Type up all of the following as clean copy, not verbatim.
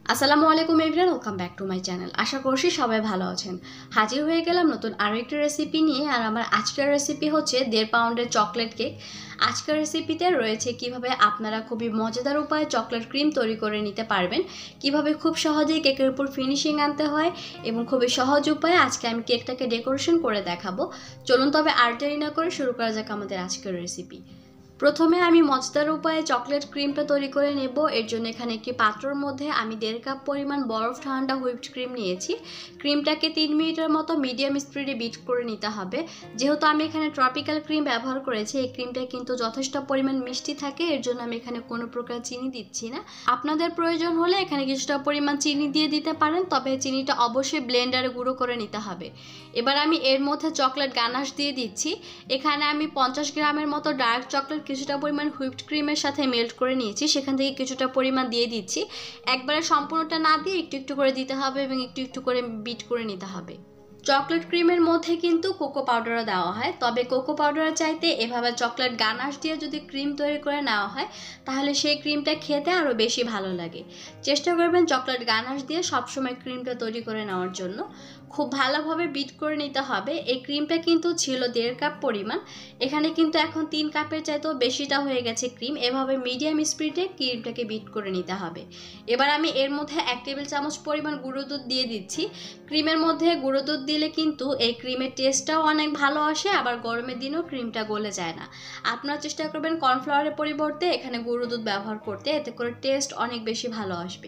আসসালামু আলাইকুম everyone, welcome back to my channel. আশা করছি সবাই ভালো আছেন। হাজির হয়ে গেলাম নতুন আরও একটা রেসিপি নিয়ে। আর আমার আজকের রেসিপি হচ্ছে 1.5 পাউন্ডের চকলেট কেক। আজকের রেসিপিতে রয়েছে কিভাবে আপনারা খুবই মজাদার উপায়ে চকলেট ক্রিম তৈরি করে নিতে পারবেন, কিভাবে খুব সহজেই কেকের উপর ফিনিশিং আনতে হয় এবং খুবই সহজ উপায়ে আজকে আমি কেকটাকে ডেকোরেশন করে দেখাবো। চলুন তবে আর দেরি না করে শুরু করা যাক আমাদের আজকের রেসিপি। প্রথমে আমি মজাদার উপায়ে চকলেট ক্রিমটা তৈরি করে নেব। এর জন্য এখানে একটি পাত্রের মধ্যে আমি 1.5 কাপ পরিমাণ বরফ ঠান্ডা হুইপড ক্রিম নিয়েছি। ক্রিমটাকে 3 মিনিটের মতো মিডিয়াম স্পিডে বিট করে নিতে হবে। যেহেতু আমি এখানে ট্রপিক্যাল ক্রিম ব্যবহার করেছি, এই ক্রিমটা কিন্তু যথেষ্ট পরিমাণ মিষ্টি থাকে, এর জন্য আমি এখানে কোনো প্রকার চিনি দিচ্ছি না। আপনাদের প্রয়োজন হলে এখানে কিছুটা পরিমাণ চিনি দিয়ে দিতে পারেন, তবে চিনিটা অবশ্যই ব্লেন্ডারে গুঁড়ো করে নিতে হবে। এবার আমি এর মধ্যে চকলেট গানাশ দিয়ে দিচ্ছি। এখানে আমি 50 গ্রামের মতো ডার্ক চকলেট কিছুটা পরিমাণ হুইপড ক্রিমের সাথে মেল্ট করে নিয়েছি, সেখান থেকে কিছুটা পরিমাণ দিয়ে দিচ্ছি। একবারে সম্পূর্ণটা না দিয়ে একটু একটু করে দিতে হবে এবং একটু একটু করে বিট করে নিতে হবে। চকলেট ক্রিমের মধ্যে কিন্তু কোকো পাউডারও দেওয়া হয়, তবে কোকো পাউডারের চাইতে এভাবে চকলেট গানাশ দিয়ে যদি ক্রিম তৈরি করে নেওয়া হয় তাহলে সেই ক্রিমটা খেতে আরও বেশি ভালো লাগে। চেষ্টা করবেন চকলেট গানাশ দিয়ে সবসময় ক্রিমটা তৈরি করে নেওয়ার জন্য। খুব ভালোভাবে বিট করে নিতে হবে। এই ক্রিমটা কিন্তু ছিল 1.5 কাপ পরিমাণ, এখানে কিন্তু এখন 3 কাপের চাইতেও বেশিটা হয়ে গেছে ক্রিম। এভাবে মিডিয়াম স্পিডে ক্রিমটাকে বিট করে নিতে হবে। এবার আমি এর মধ্যে 1 টেবিল চামচ পরিমাণ গুঁড়ো দুধ দিয়ে দিচ্ছি। ক্রিমের মধ্যে গুঁড়ো দুধ দিলে কিন্তু এই ক্রিমের টেস্টটাও অনেক ভালো আসে, আবার গরমের দিনেও ক্রিমটা গলে যায় না। আপনারা চেষ্টা করবেন কর্নফ্লাওয়ারের পরিবর্তে এখানে গুঁড়ো দুধ ব্যবহার করতে, এতে করে টেস্ট অনেক বেশি ভালো আসবে।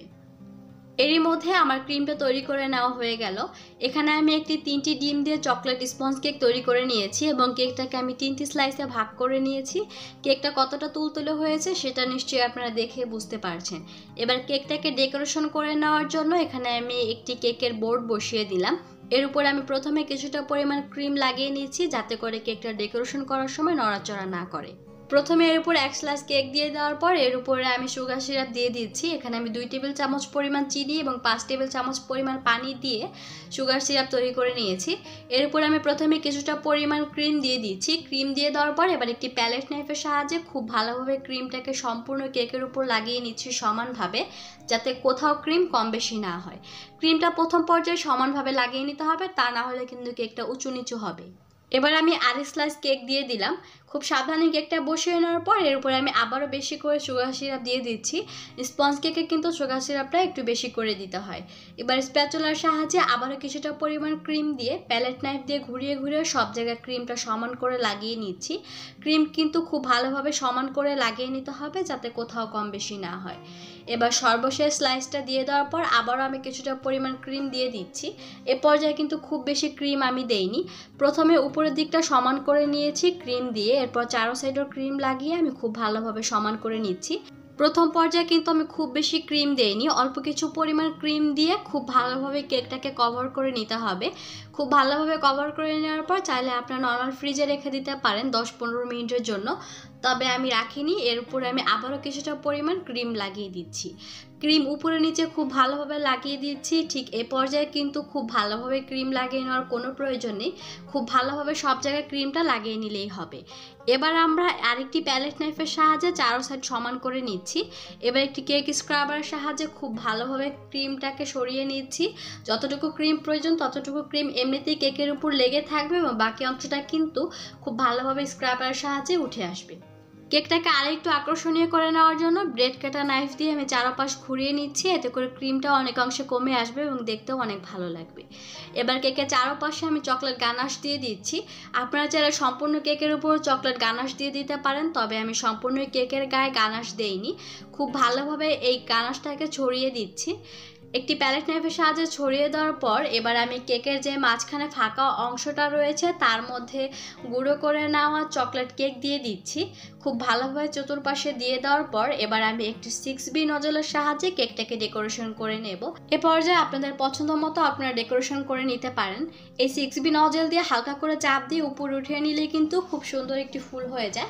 এরই মধ্যে আমার ক্রিমটা তৈরি করে নেওয়া হয়ে গেল। এখানে আমি একটি 3টি ডিম দিয়ে চকলেট স্পঞ্জ কেক তৈরি করে নিয়েছি এবং কেকটাকে আমি 3টি স্লাইসে ভাগ করে নিয়েছি। কেকটা কতটা তুলতুলে হয়েছে সেটা নিশ্চয়ই আপনারা দেখে বুঝতে পারছেন। এবার কেকটাকে ডেকোরেশন করে নেওয়ার জন্য এখানে আমি একটি কেকের বোর্ড বসিয়ে দিলাম। এর উপর আমি প্রথমে কিছুটা পরিমাণ ক্রিম লাগিয়ে নিয়েছি, যাতে করে কেকটা ডেকোরেশন করার সময় নড়াচড়া না করে। প্রথমে এর উপর 1 স্লাইস কেক দিয়ে দেওয়ার পর এর উপরে আমি সুগার সিরাপ দিয়ে দিচ্ছি। এখানে আমি 2 টেবিল চামচ পরিমাণ চিনি এবং 5 টেবিল চামচ পরিমাণ পানি দিয়ে সুগার সিরাপ তৈরি করে নিয়েছি। এর উপর আমি প্রথমে কিছুটা পরিমাণ ক্রিম দিয়ে দিচ্ছি। ক্রিম দিয়ে দেওয়ার পর এবার একটি প্যালেট নাইফের সাহায্যে খুব ভালোভাবে ক্রিমটাকে সম্পূর্ণ কেকের উপর লাগিয়ে নিচ্ছি সমানভাবে, যাতে কোথাও ক্রিম কম বেশি না হয়। ক্রিমটা প্রথম পর্যায়ে সমানভাবে লাগিয়ে নিতে হবে, তা না হলে কিন্তু কেকটা উঁচু নিচু হবে। এবার আমি আরেক স্লাইস কেক দিয়ে দিলাম। খুব সাবধানে কেকটা বসিয়ে নেওয়ার পর এর উপরে আমি আবারও বেশি করে সুগার সিরাপ দিয়ে দিচ্ছি। স্পঞ্জ কেকে কিন্তু সুগার সিরাপটা একটু বেশি করে দিতে হয়। এবার স্প্যাচুলার সাহায্যে আবারও কিছুটা পরিমাণ ক্রিম দিয়ে প্যালেট নাইফ দিয়ে ঘুরিয়ে ঘুরিয়ে সব জায়গায় ক্রিমটা সমান করে লাগিয়ে নিচ্ছি। ক্রিম কিন্তু খুব ভালোভাবে সমান করে লাগিয়ে নিতে হবে, যাতে কোথাও কম বেশি না হয়। এবার সর্বশেষ স্লাইসটা দিয়ে দেওয়ার পর আবারও আমি কিছুটা পরিমাণ ক্রিম দিয়ে দিচ্ছি। এ পর্যায়ে কিন্তু খুব বেশি ক্রিম আমি দেইনি। প্রথমে উপরের দিকটা সমান করে নিয়েছি ক্রিম দিয়ে, এরপর চারো সাইডের ক্রিম লাগিয়ে আমি খুব ভালোভাবে সমান করে নিচ্ছি। প্রথম পর্যায়ে কিন্তু আমি খুব বেশি ক্রিম দেইনি, অল্প কিছু পরিমাণ ক্রিম দিয়ে খুব ভালোভাবে কেকটাকে কভার করে নিতে হবে। খুব ভালোভাবে কভার করে নেওয়ার পর চাইলে আপনারা নর্মাল ফ্রিজে রেখে দিতে পারেন 10-15 মিনিটের জন্য, তবে আমি রাখিনি। এর উপরে আমি আবারও কিছুটা পরিমাণ ক্রিম লাগিয়ে দিচ্ছি। ক্রিম উপরে নিচে খুব ভালোভাবে লাগিয়ে দিচ্ছি। ঠিক এ পর্যায়ে কিন্তু খুব ভালোভাবে ক্রিম লাগিয়ে নেওয়ার কোনো প্রয়োজন নেই, খুব ভালোভাবে সব জায়গায় ক্রিমটা লাগিয়ে নিলেই হবে। এবার আমরা আরেকটি প্যালেট নাইফের সাহায্যে চারো সাইড সমান করে নিচ্ছি। এবার একটি কেক স্ক্রাবারের সাহায্যে খুব ভালোভাবে ক্রিমটাকে সরিয়ে নিচ্ছি। যতটুকু ক্রিম প্রয়োজন ততটুকু ক্রিম এমনিতেই কেকের উপর লেগে থাকবে এবং বাকি অংশটা কিন্তু খুব ভালোভাবে স্ক্রাবারের সাহায্যে উঠে আসবে। কেকটাকে আরেকটু আকর্ষণীয় করে নেওয়ার জন্য ব্রেড কাটার নাইফ দিয়ে আমি চারপাশ ঘুরিয়ে নিচ্ছি, এতে করে ক্রিমটা অনেক অংশে কমে আসবে এবং দেখতেও অনেক ভালো লাগবে। এবার কেকের চারপাশে আমি চকলেট গানাশ দিয়ে দিচ্ছি। আপনারা চাইলে সম্পূর্ণ কেকের উপর চকলেট গানাশ দিয়ে দিতে পারেন, তবে আমি সম্পূর্ণ কেকের গায়ে গানাশ দেইনি। খুব ভালোভাবে এই গানাশটাকে ছড়িয়ে দিচ্ছি। একটি প্যালেট নাইফের সাহায্যে ছড়িয়ে দেওয়ার পর এবার আমি কেকের যে মাঝখানে ফাঁকা অংশটা রয়েছে তার মধ্যে গুঁড়ো করে নেওয়া চকলেট কেক দিয়ে দিচ্ছি। খুব ভালোভাবে চতুর্পাশে দিয়ে দেওয়ার পর এবার আমি একটি 6B নজলের সাহায্যে কেকটাকে ডেকোরেশন করে নেব। এ পর্যায়ে আপনাদের পছন্দ মতো আপনারা ডেকোরেশন করে নিতে পারেন। এই 6B নজল দিয়ে হালকা করে চাপ দিয়ে উপরে উঠিয়ে নিলে কিন্তু খুব সুন্দর একটি ফুল হয়ে যায়।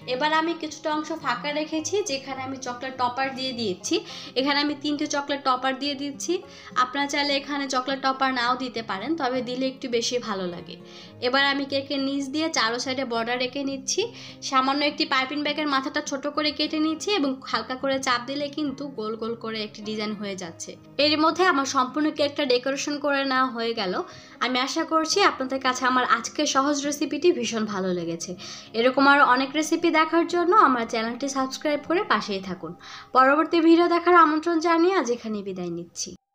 এবার আমি কিছুটা অংশ ফাঁকা রেখেছি যেখানে আমি চকলেট টপার দিয়ে দিয়েছি। এখানে আমি 3টে চকলেট টপার দিয়ে দিচ্ছি। আপনারা চাইলে এখানে চকলেট টপার নাও দিতে পারেন, তবে দিলে একটু বেশি ভালো লাগে। এবার আমি কেকের নিচ দিয়ে চারো সাইডে বর্ডার রেখে নিচ্ছি। সামান্য একটি পাইপিং ব্যাগের মাথাটা ছোট করে কেটে নিচ্ছি এবং হালকা করে চাপ দিলে কিন্তু গোল গোল করে একটি ডিজাইন হয়ে যাচ্ছে। এর মধ্যে আমার সম্পূর্ণ কেকটা ডেকোরেশন করে নেওয়া হয়ে গেল। আমি আশা করছি আপনাদের কাছে আমার আজকের সহজ রেসিপিটি ভীষণ ভালো লেগেছে। এরকম আরও অনেক রেসিপি দেখার জন্য আমার চ্যানেলটি সাবস্ক্রাইব করে পাশেই থাকুন। পরবর্তী ভিডিও দেখার আমন্ত্রণ জানিয়ে আজ এখানেই বিদায় নিচ্ছি।